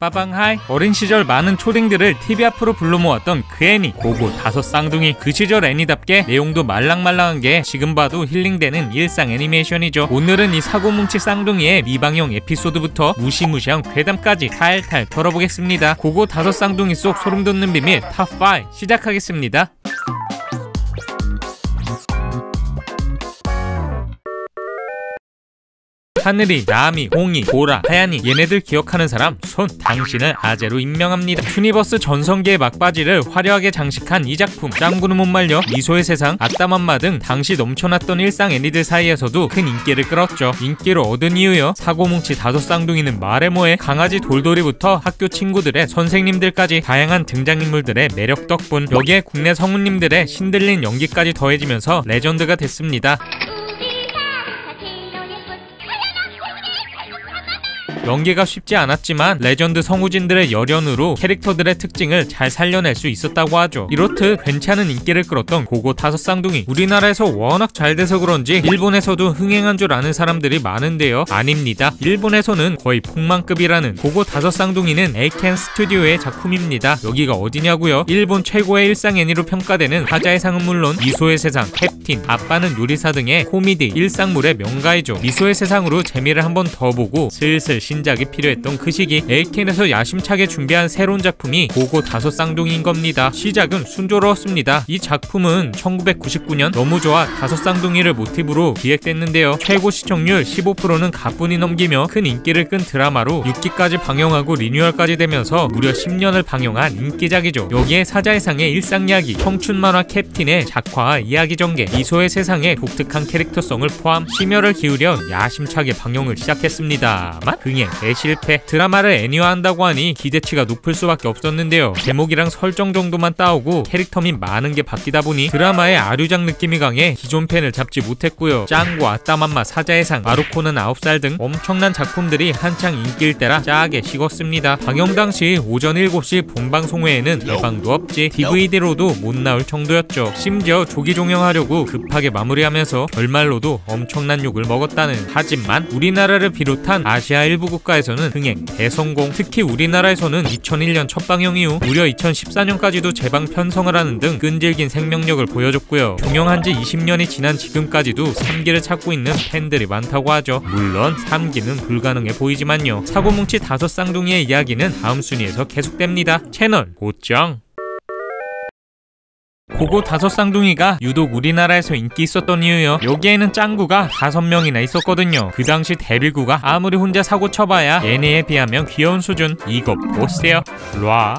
빠방하이. 어린 시절 많은 초딩들을 TV 앞으로 불러 모았던 그 애니 고고 다섯 쌍둥이. 그 시절 애니답게 내용도 말랑말랑한 게 지금 봐도 힐링되는 일상 애니메이션이죠. 오늘은 이 사고뭉치 쌍둥이의 미방용 에피소드부터 무시무시한 괴담까지 탈탈 털어보겠습니다. 고고 다섯 쌍둥이 속 소름돋는 비밀 탑5 시작하겠습니다. 하늘이, 나미, 홍이, 보라, 하얀이 얘네들 기억하는 사람 손. 당신을 아재로 임명합니다. 투니버스 전성기의 막바지를 화려하게 장식한 이 작품. 짱구는 못 말려, 미소의 세상, 아따맘마 등 당시 넘쳐났던 일상 애니들 사이에서도 큰 인기를 끌었죠. 인기를 얻은 이유요, 사고뭉치 다섯 쌍둥이는 말해 뭐해 강아지 돌돌이부터 학교 친구들의 선생님들까지 다양한 등장인물들의 매력 덕분. 여기에 국내 성우님들의 신들린 연기까지 더해지면서 레전드가 됐습니다. 연기가 쉽지 않았지만 레전드 성우진들의 열연으로 캐릭터들의 특징을 잘 살려낼 수 있었다고 하죠. 이렇듯 괜찮은 인기를 끌었던 고고 다섯 쌍둥이. 우리나라에서 워낙 잘 돼서 그런지 일본에서도 흥행한 줄 아는 사람들이 많은데요. 아닙니다. 일본에서는 거의 폭망급이라는 고고 다섯 쌍둥이는 에이켄 스튜디오의 작품입니다. 여기가 어디냐고요? 일본 최고의 일상 애니로 평가되는 화자의 상은 물론 미소의 세상, 캡틴, 아빠는 요리사 등의 코미디 일상물의 명가이죠. 미소의 세상으로 재미를 한번 더 보고 슬슬 신작이 필요했던 그 시기, 에이켄에서 야심차게 준비한 새로운 작품이 고고 다섯 쌍둥이인 겁니다. 시작은 순조로웠습니다. 이 작품은 1999년 너무 좋아 다섯 쌍둥이를 모티브로 기획됐는데요. 최고 시청률 15%는 가뿐히 넘기며 큰 인기를 끈 드라마로 6기까지 방영하고 리뉴얼까지 되면서 무려 10년을 방영한 인기작이죠. 여기에 사자의 상의 일상 이야기, 청춘 만화 캡틴의 작화와 이야기 전개, 미소의 세상의 독특한 캐릭터성을 포함 심혈을 기울여 야심차게 방영을 시작했습니다만 흥행 대실패. 드라마를 애니화한다고 하니 기대치가 높을 수밖에 없었는데요. 제목이랑 설정 정도만 따오고 캐릭터 및 많은 게 바뀌다 보니 드라마의 아류작 느낌이 강해 기존 팬을 잡지 못했고요. 짱구, 아따맘마, 사자의 상, 마루코는 9살 등 엄청난 작품들이 한창 인기일 때라 짜게 식었습니다. 방영 당시 오전 7시 본방송 외에는 예방도 없지 DVD로도 못 나올 정도였죠. 심지어 조기 종영하려고 급하게 마무리하면서 결말로도 엄청난 욕을 먹었다는. 하지만 우리나라를 비롯한 아시아 일부 국가에서는 흥행 대성공. 특히 우리나라에서는 2001년 첫 방영 이후 무려 2014년까지도 재방 편성을 하는 등 끈질긴 생명력을 보여줬고요. 종영한 지 20년이 지난 지금까지도 3기를 찾고 있는 팬들이 많다고 하죠. 물론 3기는 불가능해 보이지만요. 사고뭉치 다섯 쌍둥이의 이야기는 다음 순위에서 계속됩니다. 채널 고정. 고고 다섯 쌍둥이가 유독 우리나라에서 인기 있었던 이유요, 여기에는 짱구가 5명이나 있었거든요. 그 당시 데빌구가 아무리 혼자 사고 쳐봐야 얘네에 비하면 귀여운 수준. 이거 보세요. 놔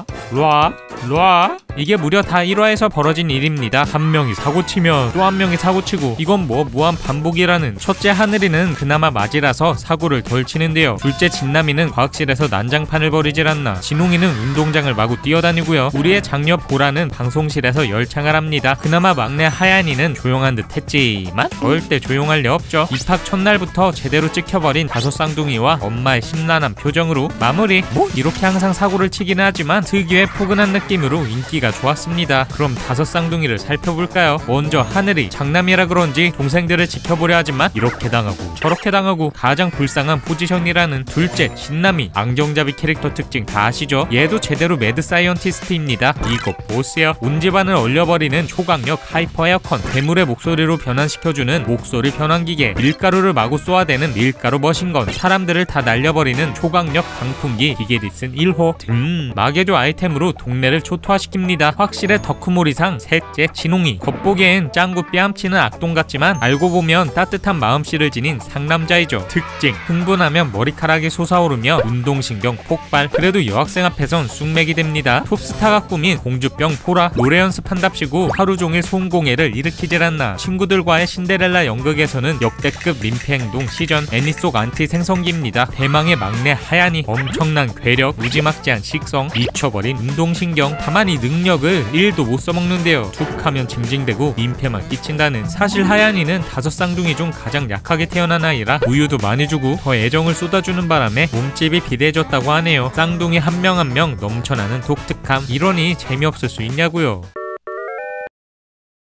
이게 무려 다 1화에서 벌어진 일입니다. 한 명이 사고치면 또 한 명이 사고치고 이건 뭐 무한 반복이라는. 첫째 하늘이는 그나마 맞이라서 사고를 덜 치는데요. 둘째 진남이는 과학실에서 난장판을 벌이질 않나. 진홍이는 운동장을 마구 뛰어다니고요. 우리의 장녀 보라는 방송실에서 열창을 합니다. 그나마 막내 하얀이는 조용한 듯 했지만 절대 조용할 리 없죠. 입학 첫날부터 제대로 찍혀버린 다섯 쌍둥이와 엄마의 심란한 표정으로 마무리. 뭐 이렇게 항상 사고를 치기는 하지만 특유의 포근한 느낌으로 인기가 좋았습니다. 그럼 다섯 쌍둥이를 살펴볼까요? 먼저 하늘이. 장남이라 그런지 동생들을 지켜보려 하지만 이렇게 당하고 저렇게 당하고 가장 불쌍한 포지션이라는. 둘째 진남이. 앙정잡이 캐릭터 특징 다 아시죠? 얘도 제대로 매드 사이언티스트입니다. 이거 보세요. 온 집안을 얼려버리는 초강력 하이퍼 에어컨, 괴물의 목소리로 변환시켜주는 목소리 변환기계, 밀가루를 마구 쏘아대는 밀가루 머신건, 사람들을 다 날려버리는 초강력 강풍기 기계디슨 1호 등 마개조 아이템으로 동네를 초토화시킵니다. 확실해 덕후몰이상. 셋째 진홍이. 겉보기엔 짱구 뺨치는 악동 같지만 알고 보면 따뜻한 마음씨를 지닌 상남자이죠. 특징 흥분하면 머리카락이 솟아오르며 운동신경 폭발. 그래도 여학생 앞에선 쑥맥이 됩니다. 톱스타가 꾸민 공주병 보라. 노래 연습한답시고 하루 종일 송공예를 일으키질 않나. 친구들과의 신데렐라 연극에서는 역대급 민폐 행동 시전. 애니 속 안티 생성기입니다. 대망의 막내 하얀이. 엄청난 괴력, 무지막지한 식성, 미쳐버린 운동신경. 다만 이 능력을 1도 못 써먹는데요. 툭하면 징징대고 민폐만 끼친다는. 사실 하얀이는 다섯 쌍둥이 중 가장 약하게 태어난 아이라 우유도 많이 주고 더 애정을 쏟아주는 바람에 몸집이 비대해졌다고 하네요. 쌍둥이 한 명 한 명 넘쳐나는 독특함. 이러니 재미없을 수 있냐고요.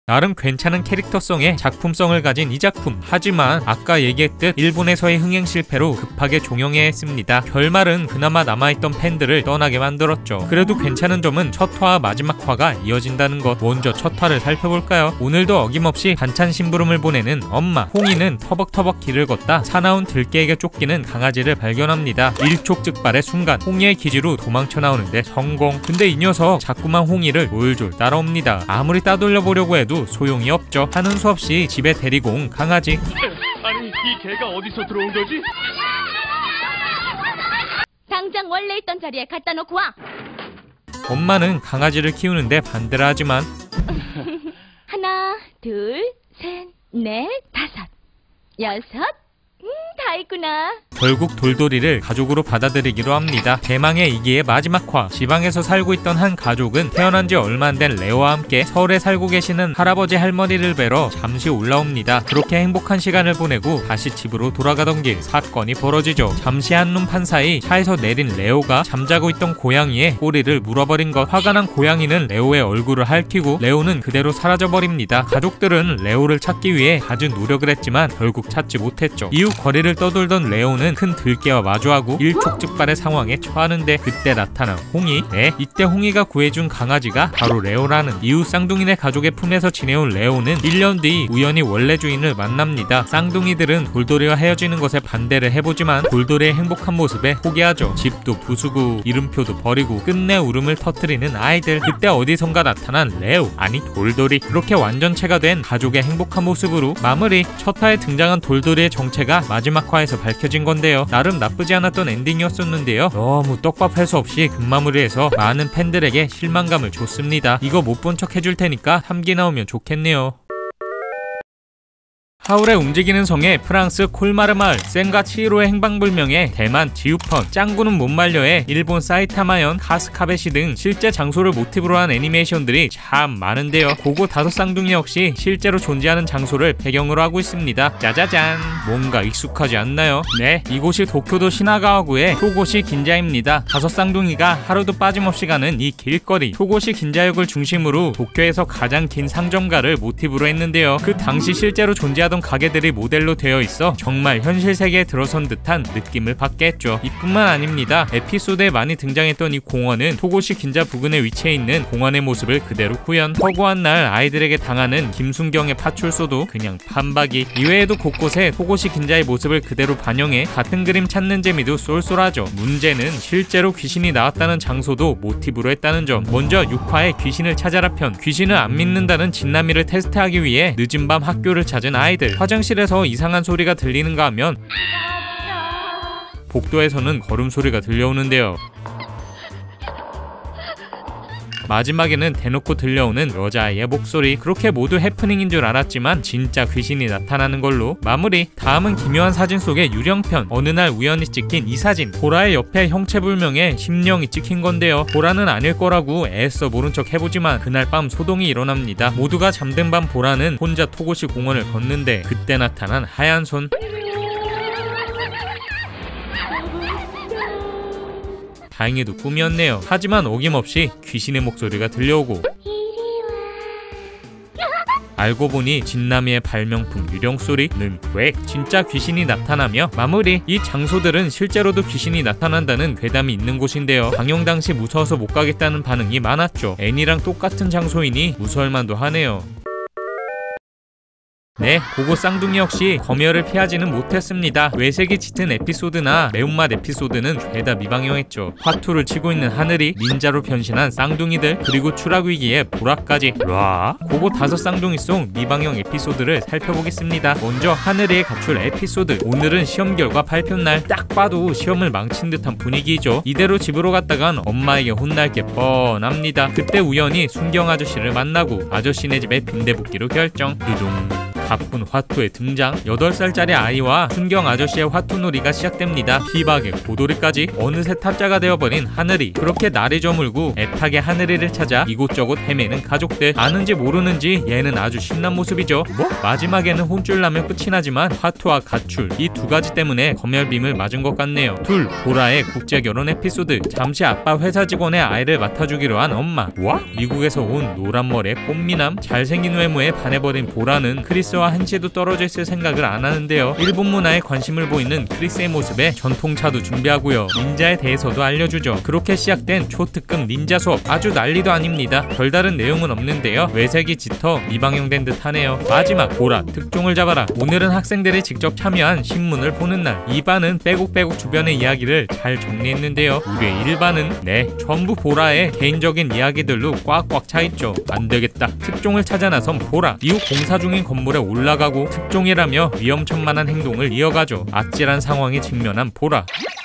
나름 괜찮은 캐릭터성에 작품성을 가진 이 작품. 하지만 아까 얘기했듯 일본에서의 흥행 실패로 급하게 종영해야 했습니다. 결말은 그나마 남아있던 팬들을 떠나게 만들었죠. 그래도 괜찮은 점은 첫 화와 마지막 화가 이어진다는 것. 먼저 첫 화를 살펴볼까요? 오늘도 어김없이 반찬 심부름을 보내는 엄마. 홍이는 터벅터벅 길을 걷다 사나운 들개에게 쫓기는 강아지를 발견합니다. 일촉즉발의 순간 홍이의 기지로 도망쳐 나오는데 성공. 근데 이 녀석 자꾸만 홍이를 졸졸 따라옵니다. 아무리 따돌려보려고 해도 소용이 없죠. 하는 수 없이 집에 데리고 온 강아지. 아니, 이 개가 어디서 들어온 거지? 당장 원래 있던 자리에 갖다 놓고 와. 엄마는 강아지를 키우는데 반대를 하지만 하나, 둘, 셋, 넷, 다섯, 여섯. 다 있구나. 결국 돌돌이를 가족으로 받아들이기로 합니다. 대망의 이기의 마지막 화. 지방에서 살고 있던 한 가족은 태어난 지 얼마 안 된 레오와 함께 서울에 살고 계시는 할아버지 할머니를 뵈러 잠시 올라옵니다. 그렇게 행복한 시간을 보내고 다시 집으로 돌아가던 길 사건이 벌어지죠. 잠시 한눈 판 사이 차에서 내린 레오가 잠자고 있던 고양이의 꼬리를 물어버린 것. 화가 난 고양이는 레오의 얼굴을 핥히고 레오는 그대로 사라져버립니다. 가족들은 레오를 찾기 위해 갖은 노력을 했지만 결국 찾지 못했죠. 이후 거리를 떠돌던 레오는 큰 들개와 마주하고 일촉즉발의 상황에 처하는데 그때 나타난 홍이. 이때 홍이가 구해준 강아지가 바로 레오라는. 이후 쌍둥이네 가족의 품에서 지내온 레오는 1년 뒤 우연히 원래 주인을 만납니다. 쌍둥이들은 돌돌이와 헤어지는 것에 반대를 해보지만 돌돌이의 행복한 모습에 포기하죠. 집도 부수고 이름표도 버리고 끝내 울음을 터뜨리는 아이들. 그때 어디선가 나타난 레오, 아니 돌돌이. 그렇게 완전체가 된 가족의 행복한 모습으로 마무리. 첫 화에 등장한 돌돌이의 정체가 마지막 화에서 밝혀진 건데요. 나름 나쁘지 않았던 엔딩이었었는데요. 너무 떡밥 회수 없이 급마무리해서 많은 팬들에게 실망감을 줬습니다. 이거 못 본 척 해줄 테니까 3기 나오면 좋겠네요. 하울의 움직이는 성에 프랑스 콜마르 마을, 센과 치히로의 행방불명에 대만 지우펀, 짱구는 못 말려에 일본 사이타마현, 카스카베시 등 실제 장소를 모티브로 한 애니메이션들이 참 많은데요. 고고 다섯 쌍둥이 역시 실제로 존재하는 장소를 배경으로 하고 있습니다. 짜자잔! 뭔가 익숙하지 않나요? 네, 이곳이 도쿄도 시나가와구의 토고시 긴자입니다. 다섯 쌍둥이가 하루도 빠짐없이 가는 이 길거리, 토고시 긴자역을 중심으로 도쿄에서 가장 긴 상점가를 모티브로 했는데요. 그 당시 실제로 존재하던 가게들이 모델로 되어 있어 정말 현실 세계에 들어선 듯한 느낌을 받게 했죠. 이뿐만 아닙니다. 에피소드에 많이 등장했던 이 공원은 토고시 긴자 부근에 위치해 있는 공원의 모습을 그대로 구현. 허구한 날 아이들에게 당하는 김순경의 파출소도 그냥 판박이. 이외에도 곳곳에 토고시 긴자의 모습을 그대로 반영해 같은 그림 찾는 재미도 쏠쏠하죠. 문제는 실제로 귀신이 나왔다는 장소도 모티브로 했다는 점. 먼저 6화의 귀신을 찾아라 편. 귀신을 안 믿는다는 진남이를 테스트하기 위해 늦은 밤 학교를 찾은 아이들. 화장실에서 이상한 소리가 들리는가 하면 복도에서는 걸음소리가 들려오는데요. 마지막에는 대놓고 들려오는 여자아이의 목소리. 그렇게 모두 해프닝인 줄 알았지만 진짜 귀신이 나타나는 걸로 마무리. 다음은 기묘한 사진 속의 유령편. 어느 날 우연히 찍힌 이 사진. 보라의 옆에 형체불명의 심령이 찍힌 건데요. 보라는 아닐 거라고 애써 모른 척 해보지만 그날 밤 소동이 일어납니다. 모두가 잠든 밤 보라는 혼자 토고시 공원을 걷는데 그때 나타난 하얀 손. 다행히도 꿈이었네요. 하지만 어김없이 귀신의 목소리가 들려오고 알고 보니 진나미의 발명품 유령소리는 왜 진짜 귀신이 나타나며 마무리. 이 장소들은 실제로도 귀신이 나타난다는 괴담이 있는 곳인데요. 방영 당시 무서워서 못 가겠다는 반응이 많았죠. 애니랑 똑같은 장소이니 무서울만도 하네요. 네, 고고 쌍둥이 역시 검열을 피하지는 못했습니다. 외색이 짙은 에피소드나 매운맛 에피소드는 죄다 미방영했죠. 화투를 치고 있는 하늘이, 닌자로 변신한 쌍둥이들, 그리고 추락위기의 보라까지. 와, 고고 다섯 쌍둥이 속 미방영 에피소드를 살펴보겠습니다. 먼저 하늘이의 가출 에피소드. 오늘은 시험 결과 발표날. 딱 봐도 시험을 망친 듯한 분위기죠. 이대로 집으로 갔다간 엄마에게 혼날 게 뻔합니다. 그때 우연히 순경 아저씨를 만나고 아저씨네 집에 빈대붙기로 결정. 두둥. 가쁜 화투의 등장. 8살짜리 아이와 순경 아저씨의 화투놀이가 시작됩니다. 희박의 고돌이까지 어느새 탑자가 되어버린 하늘이. 그렇게 날이 저물고 애타게 하늘이를 찾아 이곳저곳 헤매는 가족들. 아는지 모르는지 얘는 아주 신난 모습이죠. 뭐? 마지막에는 혼쭐 나면 끝이 나지만 화투와 가출, 이 두 가지 때문에 검열빔을 맞은 것 같네요. 둘, 보라의 국제 결혼 에피소드. 잠시 아빠 회사 직원의 아이를 맡아주기로 한 엄마. 와? 미국에서 온 노란머리의 꽃미남. 잘생긴 외모에 반해버린 보라는 크리스와 한시도 떨어져 있을 생각을 안 하는데요. 일본 문화에 관심을 보이는 크리스의 모습에 전통차도 준비하고요. 닌자에 대해서도 알려주죠. 그렇게 시작된 초특급 닌자 수업. 아주 난리도 아닙니다. 별다른 내용은 없는데요. 외색이 짙어 미방용된 듯 하네요. 마지막, 보라 특종을 잡아라. 오늘은 학생들이 직접 참여한 신문을 보는 날. 2반은 빼곡빼곡 주변의 이야기를 잘 정리했는데요. 우리의 1반은 전부 보라의 개인적인 이야기들로 꽉꽉 차있죠. 안되겠다. 특종을 찾아 나선 보라. 이후 공사 중인 건물에 올라가고 특종이라며 위험천만한 행동을 이어가죠. 아찔한 상황에 직면한 보라.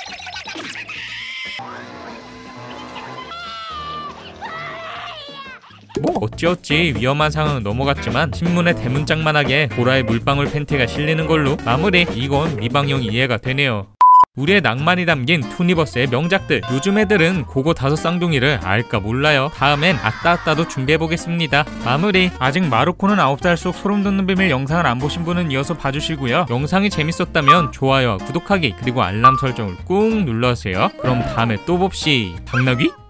뭐 어찌어찌 위험한 상황은 넘어갔지만 신문에 대문짝만하게 보라의 물방울 팬티가 실리는 걸로 마무리. 이건 미방용 이해가 되네요. 우리의 낭만이 담긴 투니버스의 명작들. 요즘 애들은 그거 5쌍둥이를 알까 몰라요. 다음엔 아따아따도 준비해보겠습니다. 마무리. 아직 마루코는 9살 속 소름돋는 비밀 영상을 안 보신 분은 이어서 봐주시고요. 영상이 재밌었다면 좋아요와 구독하기 그리고 알람 설정을 꾹 눌러주세요. 그럼 다음에 또 봅시. 당나귀?